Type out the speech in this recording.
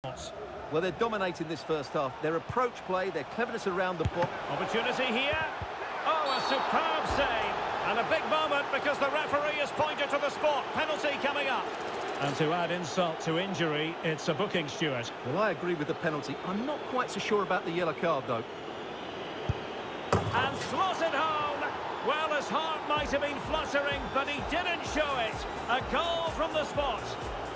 Well, they're dominating this first half. Their approach play, their cleverness around the ball. Opportunity here. Oh, a superb save. And a big moment because the referee has pointed to the spot. Penalty coming up. And to add insult to injury, it's a booking, Stuart. Well, I agree with the penalty. I'm not quite so sure about the yellow card, though. And slotted home. Well, his heart might have been fluttering, but he didn't show it. A goal from the spot.